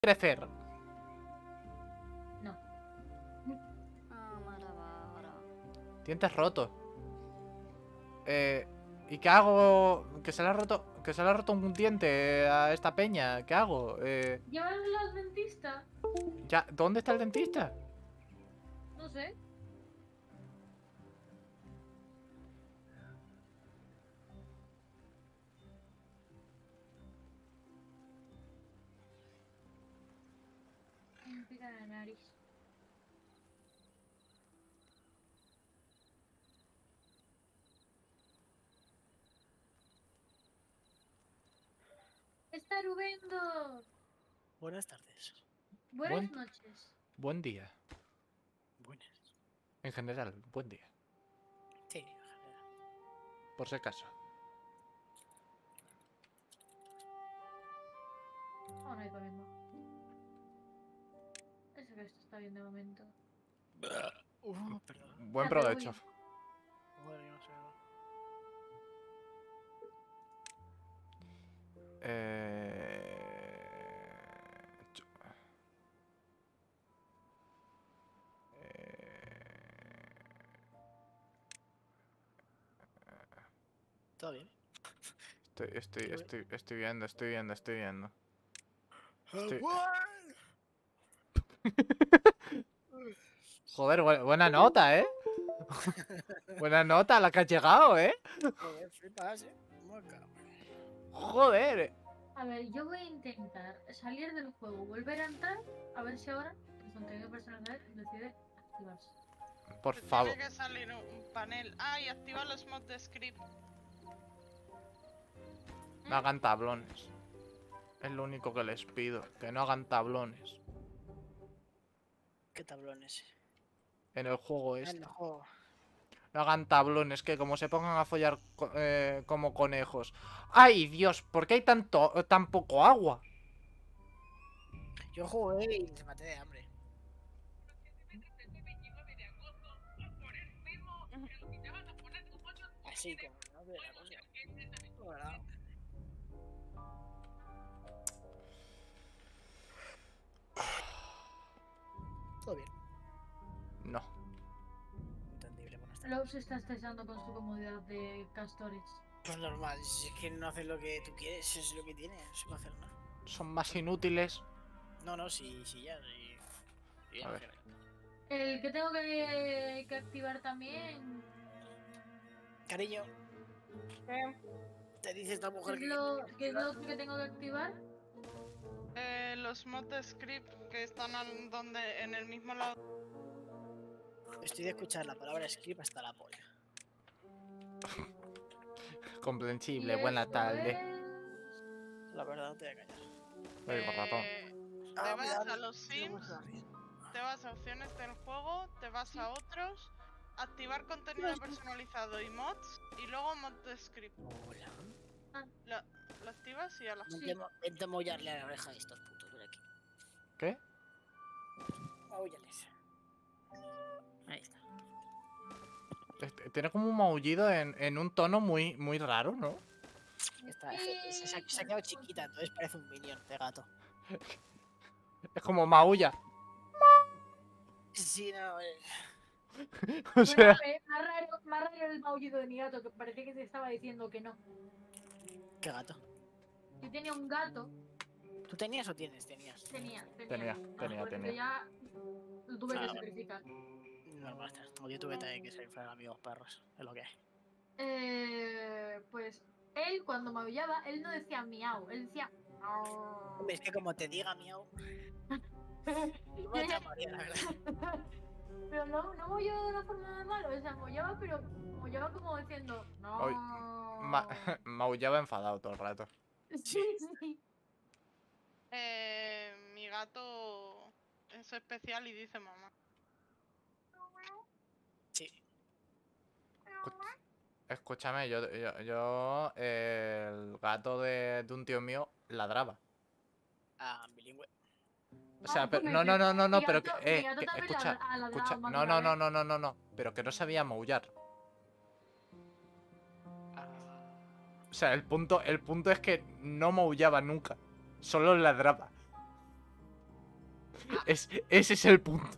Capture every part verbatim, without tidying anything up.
crecer. No. Dientes rotos. Eh, ¿y qué hago? Que se le ha roto, que se le ha roto un diente a esta peña. ¿Qué hago? Eh, Llévalo al dentista. ya, ¿dónde está el dentista? No sé. Me pica la nariz. ¡Está Rubendo! Buenas tardes. Buenas Buen- noches. Buen día. Buenas. En general, buen día. Sí, en general. Por si acaso. Oh, no hay comiendo. Eso que esto está bien de momento. Uh, perdón. Buen Ah, pero provecho. oye. Bueno, yo no sé. Eh... chu- ¿Todo bien? Estoy, estoy, Qué estoy, estoy viendo, estoy viendo, estoy viendo. Estoy- bueno. Joder, bu- buena nota, ¿eh? Buena nota la que has llegado, ¿eh? Joder, flipas, eh. Moca. Joder. A ver, yo voy a intentar salir del juego, volver a entrar, a ver si ahora el contenido personal decide activarse. Por Te favor. Tiene que salir un un panel. Ah, y activa los mods de script. No hagan tablones. Es lo único que les pido. Que no hagan tablones. ¿Qué tablones? En el juego Ah, en este. el juego. No hagan tablones. Que como se pongan a follar co- eh, como conejos. ¡Ay, Dios! ¿Por qué hay tanto, tan poco agua? Yo jugué y se maté de hambre. Así como no veo la cosa. Hola. Todo bien. No. Entendible, buenas tardes. Love se está estresando con su comodidad de castores. Pues normal, si es que no haces lo que tú quieres, es lo que tienes, no puedo hacer nada. Son más inútiles. No, no, sí, sí, ya, sí. Sí, ya A no ver. quiero. El que tengo que, que activar también Cariño, te dice esta ¿qué mujer es que... lo, qué es lo que tengo que activar? Eh, los mods de script que están al- donde, en el mismo lado. Estoy de escuchar la palabra script hasta la polla. Comprensible. Y Buena esto tarde. es- La verdad, no te voy a callar. Oigo, ratón. Eh, te Ah, vas mira, a los mira cómo sims, se va bien. te vas a opciones del juego, te vas a otros, activar contenido personalizado y mods, y luego mod de script. Hola. Lo, lo activas y ya lo Vente, mo- vente a mollarle a la oreja a estos putos, ven aquí. ¿Qué? Maúllales. Ahí está. Este- Tiene como un maullido en, en un tono muy, muy raro, ¿no? Está se, se, se ha- se ha quedado chiquita, entonces parece un minion de gato. Es como maulla. Sí, no, eh. O Bueno, sea, eh, más, raro, más raro el maullido de mi gato, que parecía que se estaba diciendo que no. ¿Qué gato? Yo tenía un gato, ¿Tú tenías o tienes? Tenías. tenía, tenía, Tenía, tenía, por eso tenía. ya lo tuve que Ah, bueno. sacrificar. Normal, está. Como yo tuve también que ser fueran amigos perros, es lo que hay. Eh, pues él cuando maullaba, él no decía miau, él decía miau. Hombre, es que como te diga miau, no me llamaría, la verdad. Pero no, no maullaba de una forma normal, o sea, maullaba, pero maullaba como diciendo no. Oy, Ma- maullaba enfadado todo el rato. Sí, sí. Eh, mi gato es especial y dice mamá. Sí. Escu- Escúchame, yo, yo, yo, eh, el gato de, de un tío mío ladraba. Ah, bilingüe. O sea, Ah, pero, pues no, no, no, no, mi no, pero que, gato- mi eh, gato que- también escucha, ladra- ha ladrado escucha, más de no, una no, no, vez. no, no, no, no, pero que no sabía maullar. Ah, O sea, el punto, el punto es que no maullaba nunca, solo ladraba. Es, ese es el punto.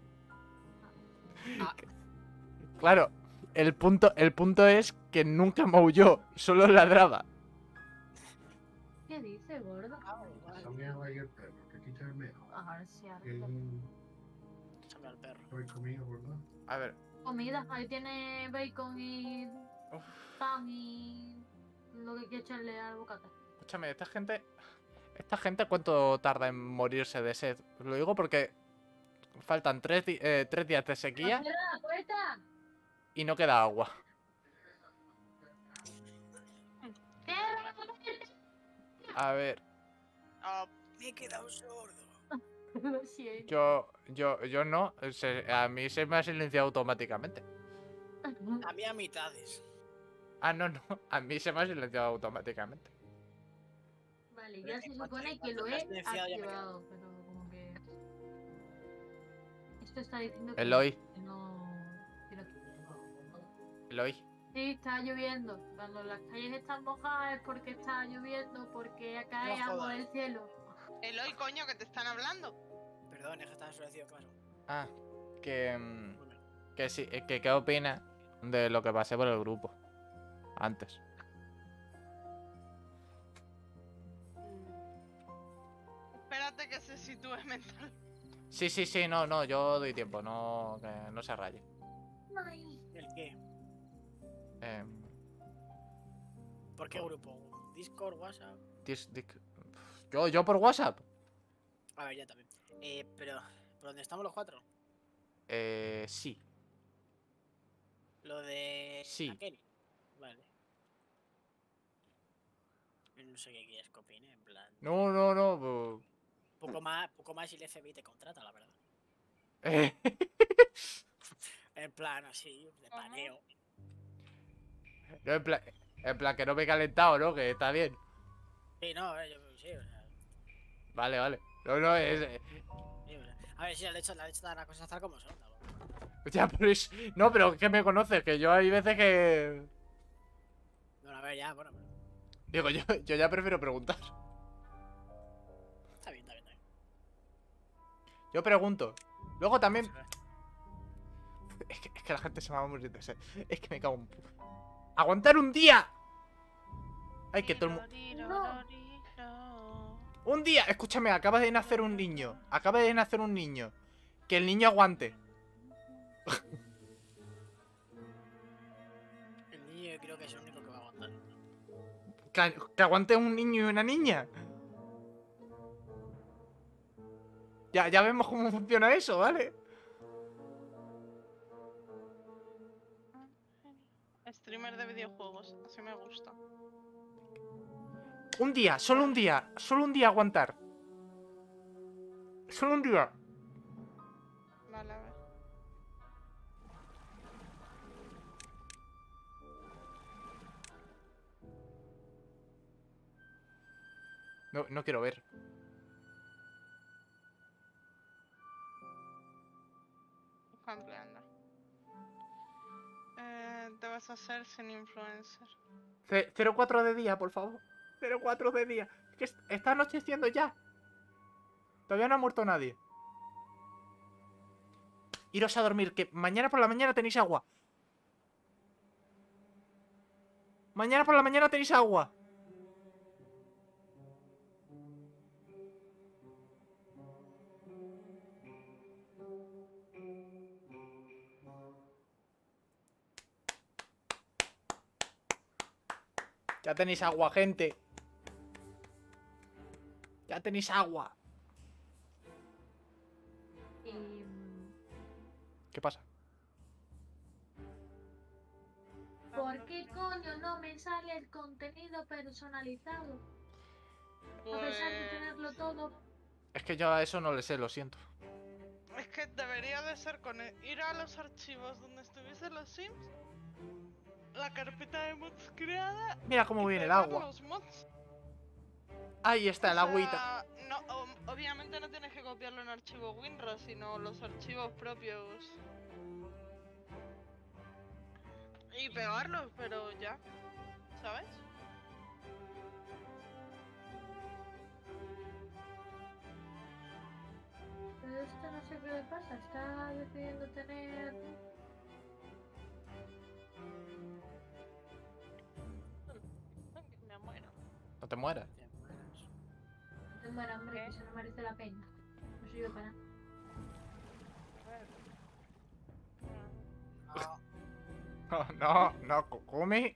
Ah. Claro, el punto, el punto es que nunca maulló, solo ladraba. ¿Qué dice, gordo? Ah, vale. Soñaba ahí el perro, que quita el miedo. Ajá, sí, harto. El Échame al perro. hoy conmigo, ¿verdad? A ver, Comida, ahí tiene bacon y Uf. pan y lo que quiera echarle al bocata. escúchame, esta gente... ¿Esta gente cuánto tarda en morirse de sed? Lo digo porque faltan tres, di- eh, tres días de sequía ¡Cierra la puerta! y no queda agua. ¡Cierra la puerta! A ver, Ah, Me he quedado sordo. Lo siento. yo, yo, yo no. se- a mí se me ha silenciado automáticamente. A mí a mitades. Ah, no, no. A mí se me ha silenciado automáticamente. Vale, Pero ya en se cuanto- supone en que cuanto lo me he has silenciado ya me quedo. activado, pero como que... Esto está diciendo que Eloy, que no... que no- Eloy. Sí, está lloviendo. Cuando las calles están mojadas es porque está lloviendo, porque cae No agua jodas. del cielo. Eloy, coño, que te están hablando. Perdón, es que estaba endurecido, claro. Ah, que... mm, Bueno, Que sí, eh, que qué opina de lo que pasé por el grupo. Antes. Espérate que se sitúe mental. Sí, sí, sí, no, no, yo doy tiempo, no, que no se raye. Ay, ¿el qué? Em, ¿Por qué grupo? ¿Discord, WhatsApp? dis- dic- yo, yo por WhatsApp. A ver, ya también. Eh, pero, ¿por dónde estamos los cuatro? Eh, sí. Lo de... Sí. la Kenny. Vale. No sé qué quieres que opine, en plan... No, no, no. bu- Poco más, poco más y el F B I te contrata, la verdad. eh, En plan, así, de Ajá. paneo. no, en plan, en plan que no me he calentado, ¿no? Que está bien. Sí, no, eh, yo sí, o sea, Vale, vale. No, no, es... eh, sí, o sea. A ver, sí, la hecho, la hecho las cosas tal como son, tampoco. Ya, pero es... No, pero que me conoces, que yo hay veces que... Bueno, a ver, ya, bueno, pero... Digo, yo, yo ya prefiero preguntar. Está bien, está bien, está bien. Yo pregunto. Luego también... Vamos a ver. Es que, es que la gente se va a morir de sed. Es que me cago en... pu- ¡Aguantar un día! Ay, que todo el mundo... Un día, escúchame, acaba de nacer un niño. Acaba de nacer un niño. Que el niño aguante. El niño yo creo que es el único que va a aguantar. Que, que aguante un niño y una niña. Ya, ya vemos cómo funciona eso, ¿vale? Streamer de videojuegos, así me gusta. Un día, solo un día. Solo un día aguantar. Solo un día. Vale, a ver. No, no quiero ver. Ampliando. Eh, te vas a hacer sin influencer. Ce- cero cuatro de día, por favor. cero cuatro de día. Es que es- está anocheciendo ya. Todavía no ha muerto nadie. Iros a dormir, que mañana por la mañana tenéis agua. Mañana por la mañana tenéis agua. Ya tenéis agua, gente. Ya tenéis agua. Em, ¿Qué pasa? ¿Por qué coño no me sale el contenido personalizado? A pesar de Pues... tenerlo todo. Es que yo a eso no le sé, lo siento. Es que debería de ser con el- ir a los archivos donde estuviesen los sims, la carpeta de mods creada. Mira cómo y viene el pegar agua. los mods. Ahí está el O agüita. sea, no, o- obviamente no tienes que copiarlo en archivo WinRAR, sino los archivos propios. Y pegarlos, pero ya. ¿Sabes? pasa? Está decidiendo tener... Me muero. No te mueras. Te mueras. No te mueras, hombre, ¿Qué? que eso no merece la pena. No sirve para nada. No, No, no, no, Kokumi.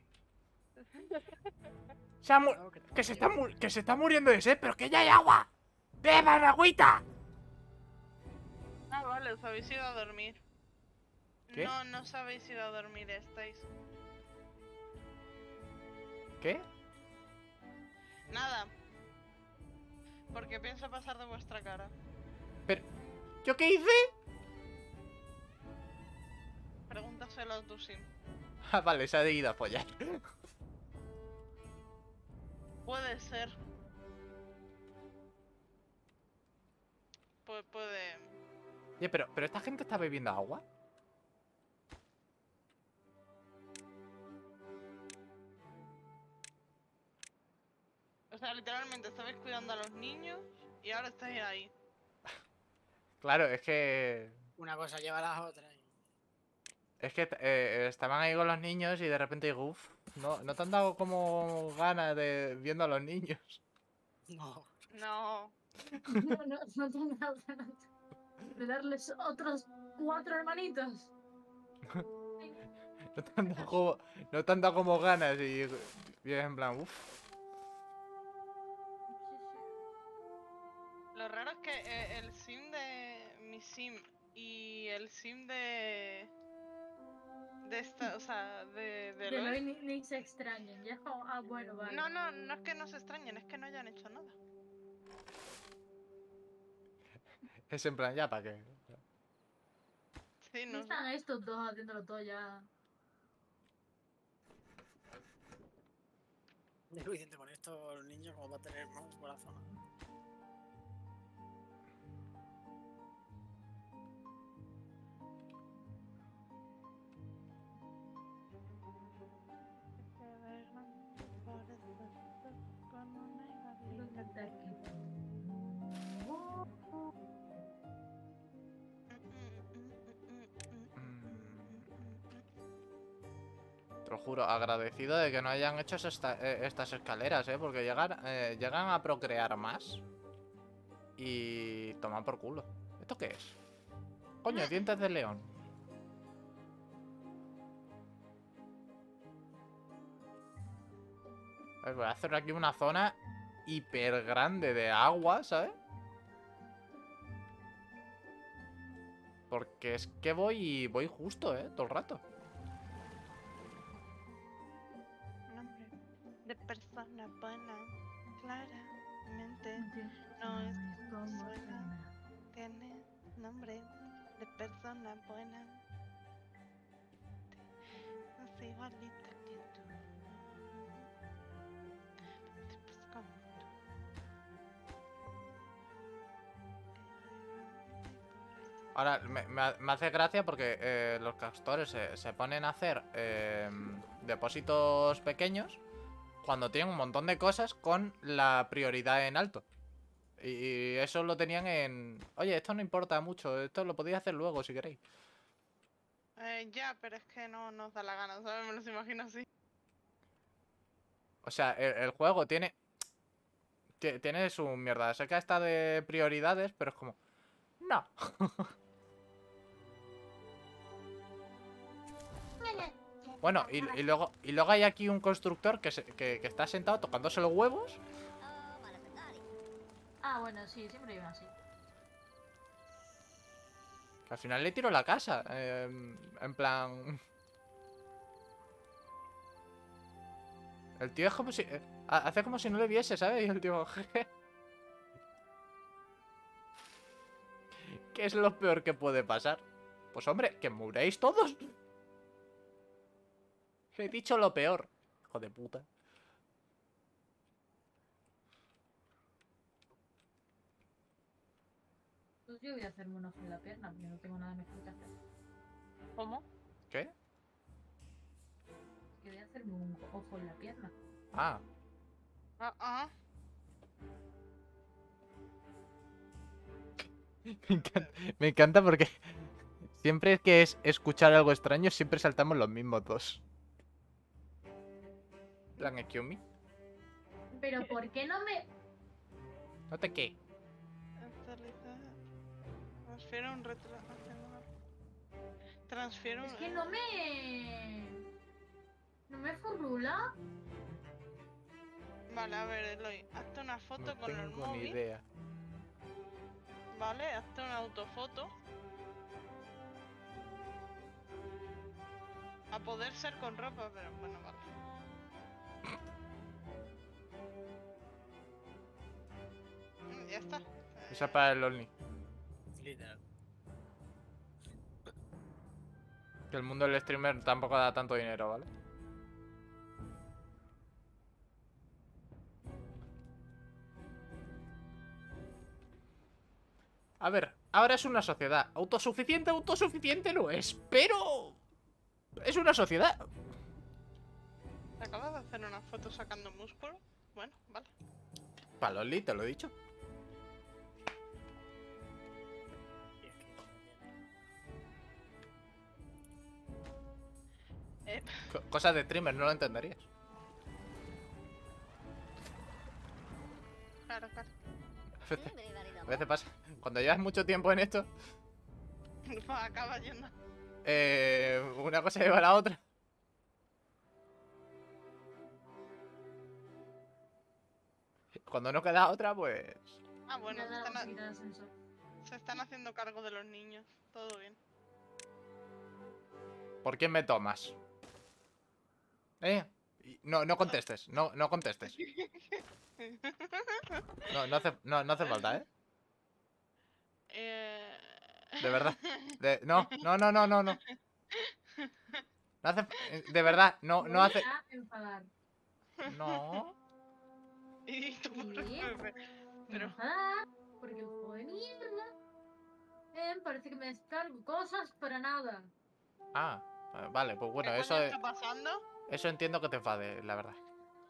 Se ha mu- no, que, te que, se quiero. está mu- que se está muriendo de sed, pero que ya hay agua. ¡Beban agüita! Ah, vale, os habéis ido a dormir. ¿Qué? No, no os habéis ido a dormir, estáis. ¿Qué? Nada. Porque pienso pasar de vuestra cara. Pero, ¿yo qué hice? Pregúntaselo a tu sim. Ah, vale, se ha ido a follar. Puede ser. Pu- puede. Oye, pero, pero esta gente está bebiendo agua. O sea, literalmente estabais cuidando a los niños y ahora estáis ahí. Claro, es que... Una cosa lleva a la otra. y- Es que eh, estaban ahí con los niños y de repente digo, uff, no, no te han dado como ganas de viendo a los niños. No. No. No, no, no tengo ganas de darles otros cuatro hermanitos. No te han dado como, no te han dado como ganas y, y es en plan, uff. Lo raro es que eh, el sim de mi sim y el sim de. De esta, o sea, de, de De Eloy. hoy ni, ni se extrañen. Ya es como, ah, bueno, vale. No, no, no es que no se extrañen, es que no hayan hecho nada. Es en plan, ya, ¿para qué? Sí, No no. están estos dos haciéndolo todo ya. Es suficiente con esto, el niño como va a tener más por la zona. ¿Dónde está aquí? Te lo juro, agradecido de que no hayan hecho esta- eh, estas escaleras, ¿eh? Porque llegan, eh, llegan a procrear más y toman por culo. ¿Esto qué es? Coño, dientes de león. A ver, voy a hacer aquí una zona hiper grande de agua, ¿sabes? Porque es que voy voy justo, ¿eh? Todo el rato. Nombre de persona buena, claramente No no es como suena. suena. tiene nombre de persona buena. Es igualita que tú. Tipos como tú. Ahora, me, me ha- me hace gracia porque eh, los castores se, se ponen a hacer eh, depósitos pequeños cuando tienen un montón de cosas con la prioridad en alto. Y, y eso lo tenían en... Oye, esto no importa mucho, esto lo podéis hacer luego si queréis. Eh, ya, pero es que no nos da la gana, ¿sabes? Me los imagino así. O sea, el, el juego tiene... ti- Tiene su mierda. Sé que está de prioridades, pero es como... No. Bueno, y, y luego y luego hay aquí un constructor que, se- que, que está sentado tocándose los huevos. Ah, bueno, sí, siempre iba así. Que al final le tiro la casa. eh, en plan... El tío es como si... eh, ha- hace como si no le viese, ¿sabes? Y el tío... jeje. ¿Qué es lo peor que puede pasar? Pues hombre, que muréis todos. He dicho lo peor. Hijo de puta. Pues yo voy a hacerme un ojo en la pierna porque no tengo nada mejor que hacer. ¿Cómo? ¿Qué? Que voy a hacerme un ojo en la pierna. Ah. Ah, ah. Me encanta, me encanta porque siempre que es escuchar algo extraño, siempre saltamos los mismos dos. En plan, excuse me. Pero ¿por qué no me...? No te qué. Actualizar. Transfiere un retro. Transfiere un. Es que no me... ¿No me furrula? Vale, a ver, Eloy, hazte una foto No con el tengo ni móvil. idea. Vale, hazte una autofoto. A poder ser con ropa, pero bueno, vale. Mm, Ya está. Esa es para el Only. Literal. Que el mundo del streamer tampoco da tanto dinero, ¿vale? A ver, ahora es una sociedad. Autosuficiente, autosuficiente no es, pero... Es una sociedad. ¿Te acabas de hacer una foto sacando músculo? Bueno, vale. Para el Only, te lo he dicho. Y es que no tiene- Eh, Co- Cosas de streamer, no lo entenderías. claro, claro. A veces, a veces pasa. Cuando llevas mucho tiempo en esto, Pues acaba yendo. eh, una cosa lleva a la otra. Cuando no queda otra, pues... Ah, bueno, se Nada, están, vamos a ha- quitar el ascensor. se están haciendo cargo de los niños. Todo bien. ¿Por quién me tomas? ¿Eh? Y- No, no contestes, no, no contestes. No, no hace, no, no hace falta, ¿eh? Eh... De verdad. De- no, no, no, no, no, no. No hace... De verdad, no, no Voy hace... a enfadar. No. ¿Y tú por qué? Sí. Pero- Me voy a enfadar porque el juego de mierda. Eh, parece que me descargo cosas para nada. Ah, vale, pues bueno, ¿Qué eso, coño es- está pasando? eso entiendo que te enfade, la verdad.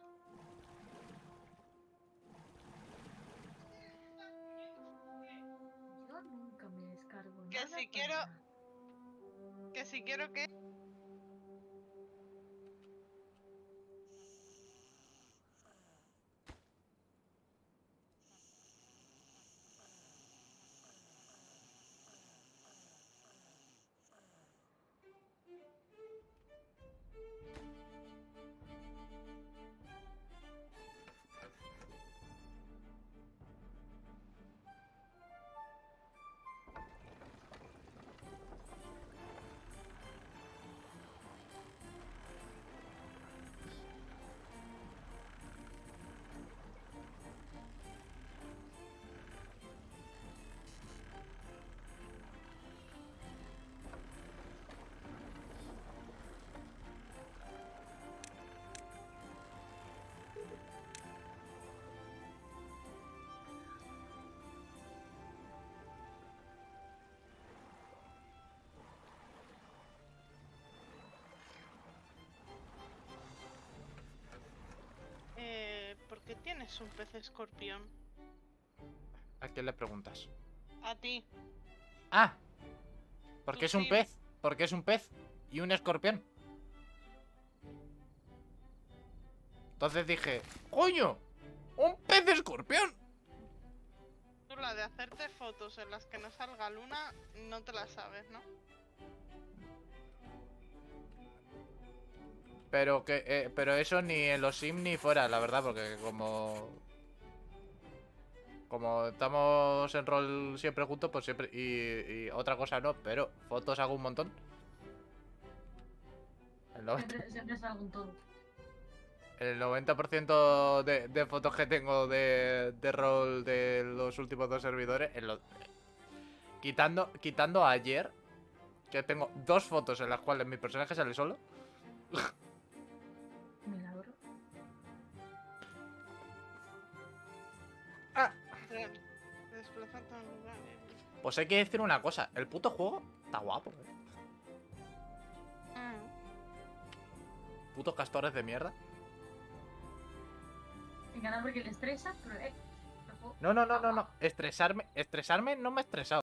Yo nunca me descargo Que nada si para quiero- nada. Que si quiero que... Eh, ¿por qué tienes un pez escorpión? ¿A quién le preguntas? A ti. Ah, porque Tú es un sí. pez, porque es un pez y un escorpión. Entonces dije, ¡coño! ¡Un pez escorpión! Tú la de hacerte fotos en las que no salga luna, no te la sabes, ¿no? Pero que, eh, pero eso ni en los Sims ni fuera, la verdad, porque como... Como estamos en rol siempre juntos, pues siempre... Y, y otra cosa no, pero fotos hago un montón. El noventa, Siempre, siempre salgo en todo. el noventa por ciento de, de fotos que tengo de, de rol de los últimos dos servidores, en los- quitando, quitando a ayer, que tengo dos fotos en las cuales mi personaje sale solo. Milagro. Te desplazarte a un lugar. eh. Pues hay que decir una cosa, el puto juego está guapo, eh. Mm. Putos castores de mierda. Me encanta porque le estresa, pero eh. ojo. No, no, no, no, no. Estresarme, estresarme no me ha estresado.